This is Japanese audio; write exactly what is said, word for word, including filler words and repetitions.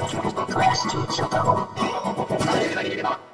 小林純一郎太郎。誰がいれば